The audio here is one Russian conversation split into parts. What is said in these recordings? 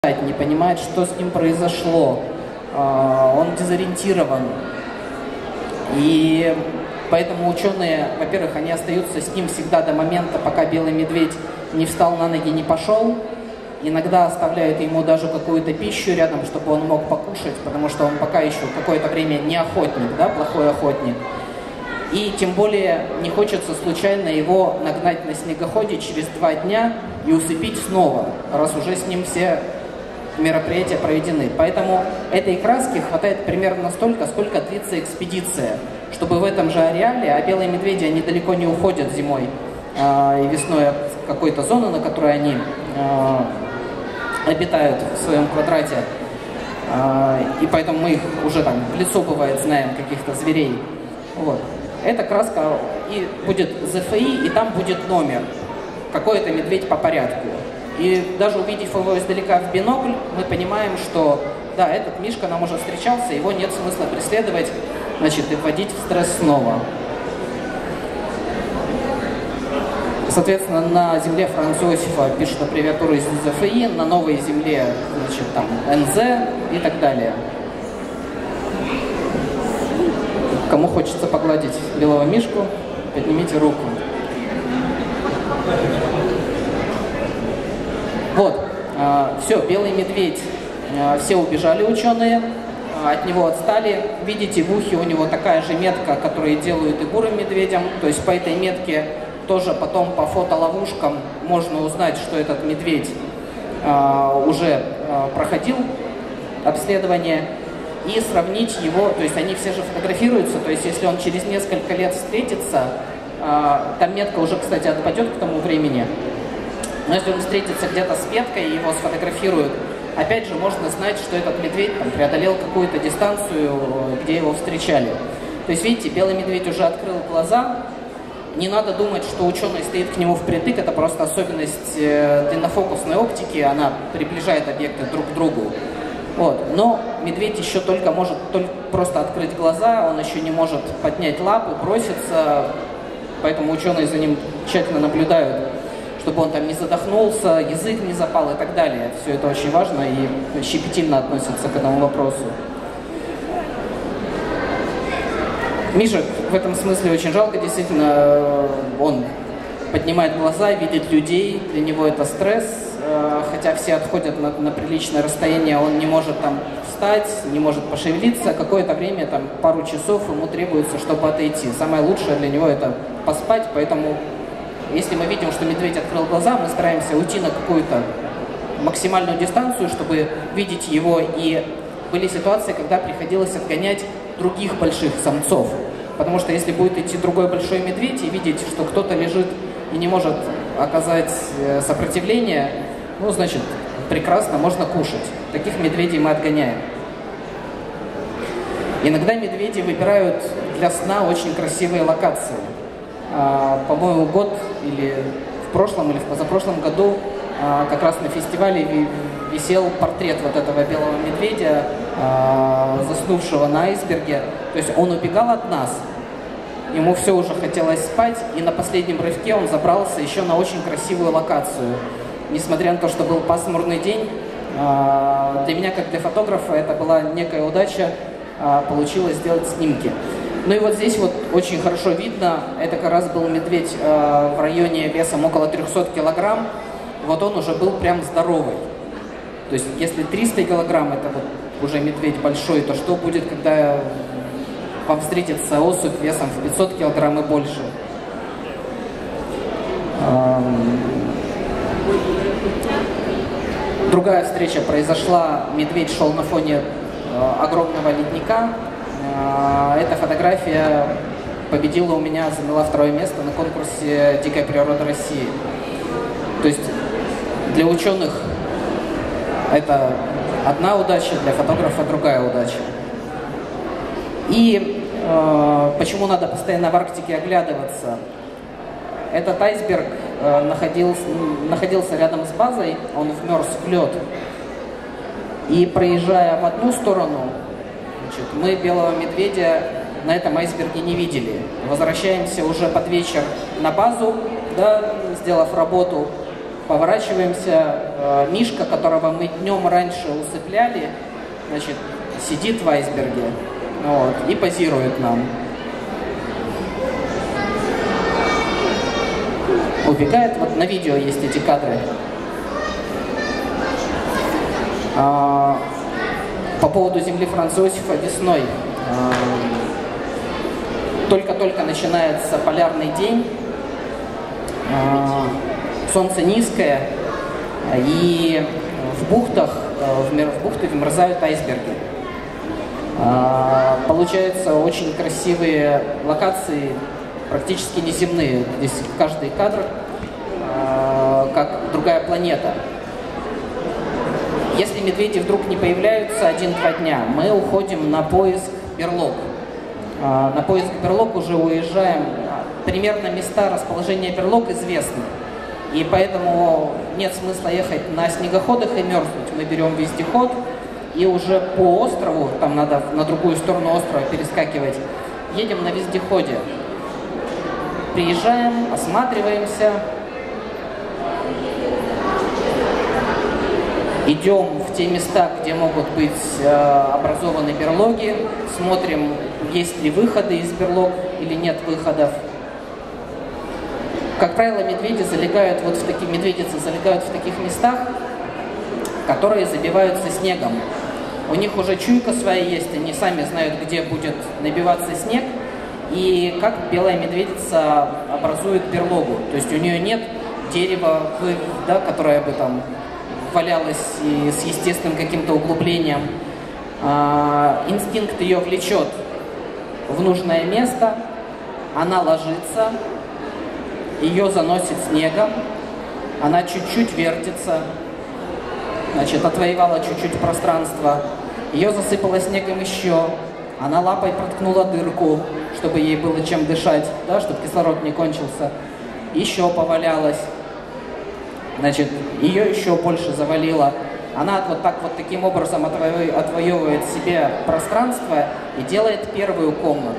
не понимает, что с ним произошло, он дезориентирован. И поэтому ученые, во-первых, они остаются с ним всегда до момента, пока белый медведь не встал на ноги, не пошел. Иногда оставляют ему даже какую-то пищу рядом, чтобы он мог покушать, потому что он пока еще какое-то время не охотник, да, плохой охотник. И тем более не хочется случайно его нагнать на снегоходе через 2 дня и усыпить снова, раз уже с ним все мероприятия проведены. Поэтому этой краски хватает примерно столько, сколько длится экспедиция, чтобы в этом же ареале, а белые медведи, они далеко не уходят зимой и весной от какой-то зоны, на которой они обитают в своем квадрате, и поэтому мы их уже там в лицо, бывает, знаем, каких-то зверей. Вот. Эта краска и будет ЗФИ, и там будет номер, какой это медведь по порядку. И даже увидев его издалека в бинокль, мы понимаем, что да, этот мишка нам уже встречался, его нет смысла преследовать, значит, и вводить в стресс снова. Соответственно, на земле Франца Иосифа пишут аббревиатуру из ЗФИ, на новой земле, значит, там НЗ и так далее. Кому хочется погладить белого мишку, поднимите руку. Вот, все, белый медведь, все убежали ученые, от него отстали. Видите, в ухе у него такая же метка, которую делают и бурым медведям. То есть по этой метке тоже потом по фотоловушкам можно узнать, что этот медведь уже проходил обследование, и сравнить его, то есть они все же фотографируются, то есть если он через несколько лет встретится, там метка уже, кстати, отпадет к тому времени, но если он встретится где-то с меткой и его сфотографируют, опять же можно знать, что этот медведь там преодолел какую-то дистанцию, где его встречали. То есть видите, белый медведь уже открыл глаза, не надо думать, что ученый стоит к нему впритык, это просто особенность длиннофокусной оптики, она приближает объекты друг к другу. Вот. Но медведь еще только может просто открыть глаза, он еще не может поднять лапы, броситься, поэтому ученые за ним тщательно наблюдают, чтобы он там не задохнулся, язык не запал и так далее. Все это очень важно и щепетильно относятся к этому вопросу. Мишек в этом смысле очень жалко, действительно, он поднимает глаза, видит людей, для него это стресс, хотя все отходят на приличное расстояние, он не может там встать, не может пошевелиться, какое-то время, там пару часов ему требуется, чтобы отойти. Самое лучшее для него это поспать, поэтому если мы видим, что медведь открыл глаза, мы стараемся уйти на какую-то максимальную дистанцию, чтобы видеть его, и были ситуации, когда приходилось отгонять других больших самцов, потому что если будет идти другой большой медведь и видеть, что кто-то лежит и не может оказать сопротивление, ну, значит, прекрасно, можно кушать. Таких медведей мы отгоняем. Иногда медведи выбирают для сна очень красивые локации. По-моему, год или в прошлом, или в позапрошлом году как раз на фестивале висел портрет вот этого белого медведя, заснувшего на айсберге. То есть он убегал от нас, ему все уже хотелось спать, и на последнем рывке он забрался еще на очень красивую локацию. Несмотря на то, что был пасмурный день, для меня, как для фотографа, это была некая удача, получилось сделать снимки. Ну и вот здесь вот очень хорошо видно, это как раз был медведь в районе весом около 300 килограмм, вот он уже был прям здоровый. То есть если 300 килограмм это вот уже медведь большой, то что будет, когда вам встретится особь весом в 500 килограмм и больше? Другая встреча произошла, медведь шел на фоне огромного ледника. Эта фотография победила у меня, заняла 2-е место на конкурсе «Дикая природа России». То есть для ученых это одна удача, для фотографа другая удача. И почему надо постоянно в Арктике оглядываться? Этот айсберг находился рядом с базой, он вмерз в лед. И проезжая в одну сторону, значит, мы белого медведя на этом айсберге не видели. Возвращаемся уже под вечер на базу, да, сделав работу. Поворачиваемся, мишка, которого мы днем раньше усыпляли, значит, сидит в айсберге, вот, и позирует нам. Убегает, вот на видео есть эти кадры. По поводу земли Франца Иосифа весной. Только-только начинается полярный день, солнце низкое, и в бухтах вмерзают айсберги. Получаются очень красивые локации, практически неземные. Здесь каждый кадр как другая планета. Если медведи вдруг не появляются 1-2 дня, мы уходим на поиск берлог. На поиск берлог уже уезжаем. Примерно места расположения берлог известны. И поэтому нет смысла ехать на снегоходах и мерзнуть. Мы берем вездеход и уже по острову, там надо на другую сторону острова перескакивать, едем на вездеходе. Приезжаем, осматриваемся. Идем в те места, где могут быть образованы берлоги, смотрим, есть ли выходы из берлог или нет выходов. Как правило, медведицы залегают в таких местах, которые забиваются снегом. У них уже чуйка своя есть, они сами знают, где будет набиваться снег, и как белая медведица образует берлогу. То есть у нее нет дерева, да, которое бы там валялась и с естественным каким-то углублением. Инстинкт ее влечет в нужное место, она ложится, ее заносит снегом, она чуть-чуть вертится, значит, отвоевала чуть-чуть пространства, ее засыпало снегом еще, она лапой проткнула дырку, чтобы ей было чем дышать, да, чтобы кислород не кончился, еще повалялась. Значит, ее еще больше завалило. Она вот так вот таким образом отвоевывает себе пространство и делает первую комнату.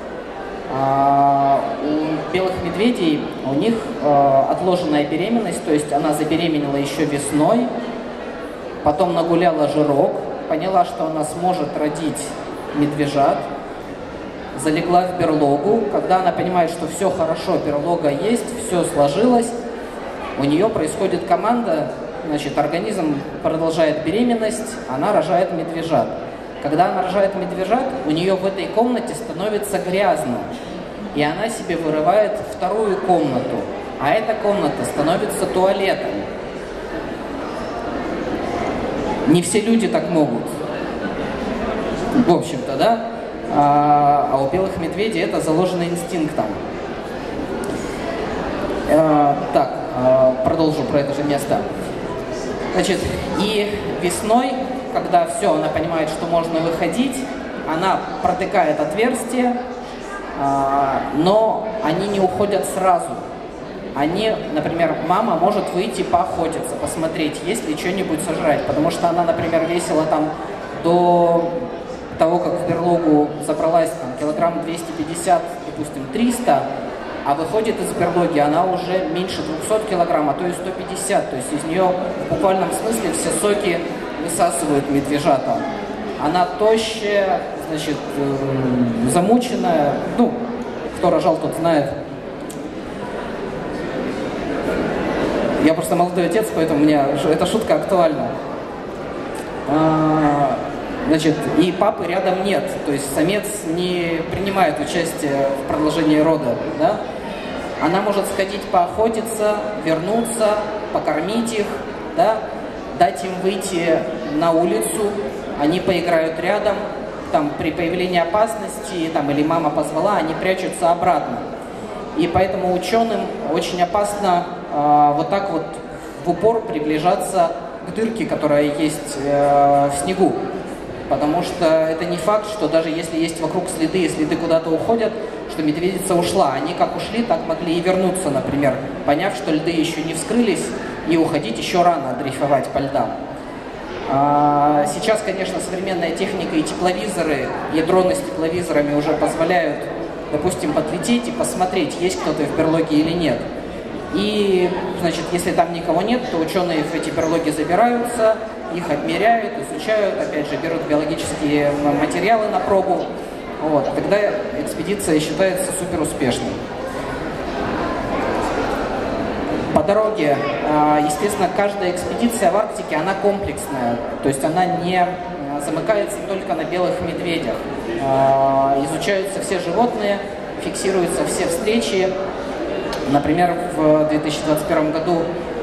У белых медведей, у них отложенная беременность, то есть она забеременела еще весной, потом нагуляла жирок, поняла, что она сможет родить медвежат, залегла в берлогу. Когда она понимает, что все хорошо, берлога есть, все сложилось, у нее происходит команда, значит, организм продолжает беременность, она рожает медвежат. Когда она рожает медвежат, у нее в этой комнате становится грязно, и она себе вырывает вторую комнату, а эта комната становится туалетом. Не все люди так могут, в общем-то, да? А у белых медведей это заложено инстинктом. Так. Продолжу про это же место. Значит, и весной, когда все, она понимает, что можно выходить, она протыкает отверстие, но они не уходят сразу. Они, например, мама может выйти поохотиться, посмотреть, есть ли что-нибудь сожрать, потому что она, например, весила там до того, как в берлогу забралась там, килограмм 250, допустим, 300, а выходит из берлоги она уже меньше 200 килограмм, а то и 150. То есть из нее в буквальном смысле все соки высасывают медвежата. Она тощая, значит, замученная. Ну, кто рожал, тот знает. Я просто молодой отец, поэтому у меня эта шутка актуальна. Значит, и папы рядом нет, то есть самец не принимает участие в продолжении рода, да? Она может сходить поохотиться, вернуться, покормить их, да? Дать им выйти на улицу, они поиграют рядом, там при появлении опасности, там, или мама позвала, они прячутся обратно. И поэтому ученым очень опасно вот так вот в упор приближаться к дырке, которая есть в снегу. Потому что это не факт, что даже если есть вокруг следы, и следы куда-то уходят, что медведица ушла. Они как ушли, так могли и вернуться, например, поняв, что льды еще не вскрылись, и уходить еще рано, дрейфовать по льдам. Сейчас, конечно, современная техника и тепловизоры, и дроны с тепловизорами уже позволяют, допустим, подлететь и посмотреть, есть кто-то в берлоге или нет. И, значит, если там никого нет, то ученые в эти берлоги забираются, их обмеряют, изучают, опять же, берут биологические материалы на пробу. Вот. Тогда экспедиция считается супер успешной. По дороге, естественно, каждая экспедиция в Арктике, она комплексная, то есть она не замыкается только на белых медведях. Изучаются все животные, фиксируются все встречи. Например, в 2021 году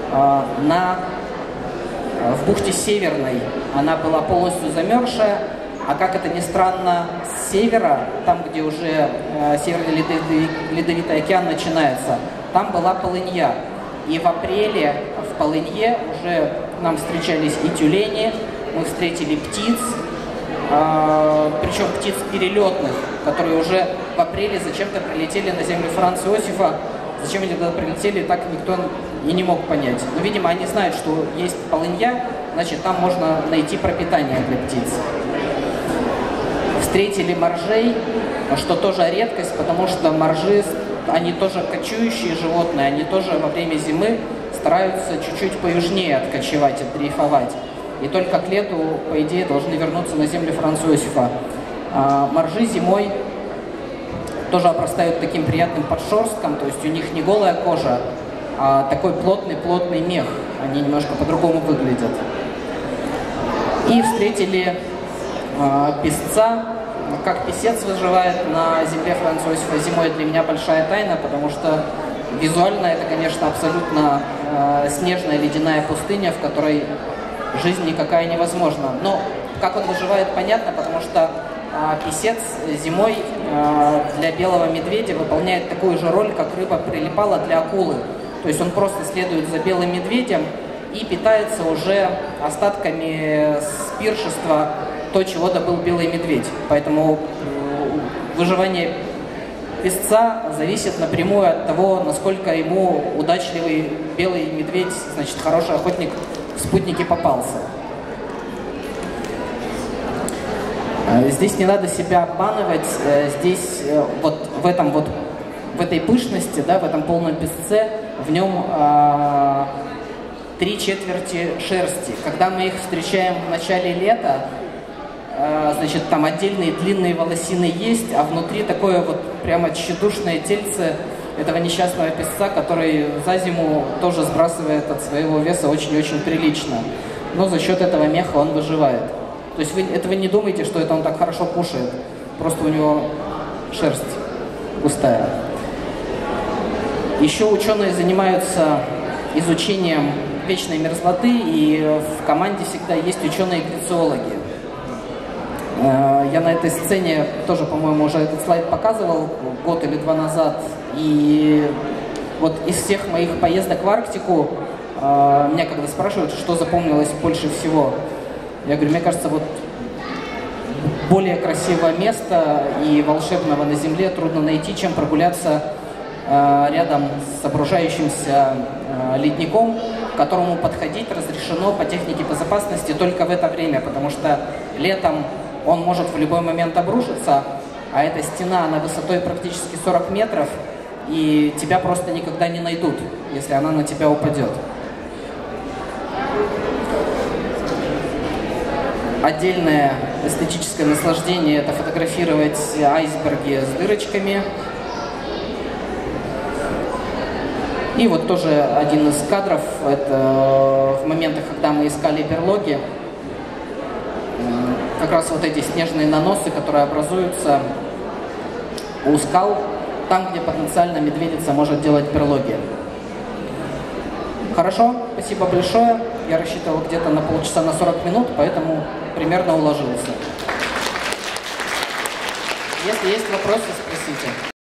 в бухте Северной она была полностью замерзшая, а как это ни странно, с севера, там, где уже Северный ледовитый океан начинается, там была полынья. И в апреле в полынье уже нам встречались и тюлени, мы встретили птиц, причем птиц перелетных, которые уже в апреле зачем-то прилетели на землю Франца Иосифа. Зачем они туда прилетели, так никто и не мог понять. Но, видимо, они знают, что есть полынья, значит, там можно найти пропитание для птиц. Встретили моржей, что тоже редкость, потому что моржи, они тоже кочующие животные, они тоже во время зимы стараются чуть-чуть поюжнее откочевать, отдрейфовать. И только к лету, по идее, должны вернуться на землю Франца Иосифа. Моржи зимой тоже обрастают таким приятным подшерстком, то есть у них не голая кожа, а такой плотный мех. Они немножко по-другому выглядят. И встретили песца. Как песец выживает на земле Франца Иосифа зимой, для меня большая тайна, потому что визуально это, конечно, абсолютно снежная ледяная пустыня, в которой жизнь никакая невозможна. Но как он выживает, понятно, потому что песец зимой для белого медведя выполняет такую же роль, как рыба прилипала для акулы. То есть он просто следует за белым медведем и питается уже остатками с пиршества, то, чего добыл белый медведь. Поэтому выживание песца зависит напрямую от того, насколько ему удачливый белый медведь, значит, хороший охотник в спутнике попался. Здесь не надо себя обманывать, здесь вот в этой пышности, да, в этом полном песце, в нем 3/4 шерсти. Когда мы их встречаем в начале лета, значит, там отдельные длинные волосины есть, а внутри такое вот прямо тщедушное тельце этого несчастного песца, который за зиму тоже сбрасывает от своего веса очень-очень прилично. Но за счет этого меха он выживает. То есть вы не думаете, что это он так хорошо кушает, просто у него шерсть густая. Еще ученые занимаются изучением вечной мерзлоты, и в команде всегда есть ученые-глициологи. Я на этой сцене тоже, по-моему, уже этот слайд показывал год или два назад. И вот из всех моих поездок в Арктику меня когда спрашивают, что запомнилось больше всего, я говорю, мне кажется, вот более красивого места и волшебного на Земле трудно найти, чем прогуляться рядом с обрушающимся ледником, к которому подходить разрешено по технике безопасности только в это время, потому что летом он может в любой момент обрушиться, а эта стена, она высотой практически 40 метров, и тебя просто никогда не найдут, если она на тебя упадет. Отдельное эстетическое наслаждение – это фотографировать айсберги с дырочками. И вот тоже один из кадров – это в моментах, когда мы искали берлоги, как раз вот эти снежные наносы, которые образуются у скал, там, где потенциально медведица может делать берлоги. Хорошо, спасибо большое. Я рассчитывал где-то на полчаса, на 40 минут, поэтому примерно уложился. Если есть вопросы, спросите.